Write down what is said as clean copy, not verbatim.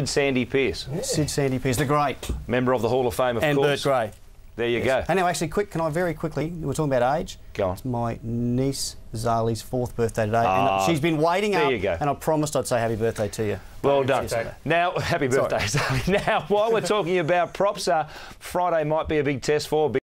Sandy Pearce. Sid Sandy Pearce, the great. Member of the Hall of Fame, of and course. And Bert Gray. There you go. And now, actually, can I very quickly, we're talking about age. Go on. It's my niece Zali's 4th birthday today. And she's been waiting up. There you go. And I promised I'd say happy birthday to you. Well done. Now, happy birthday, Zali. Now, while we're talking about props, Friday might be a big test for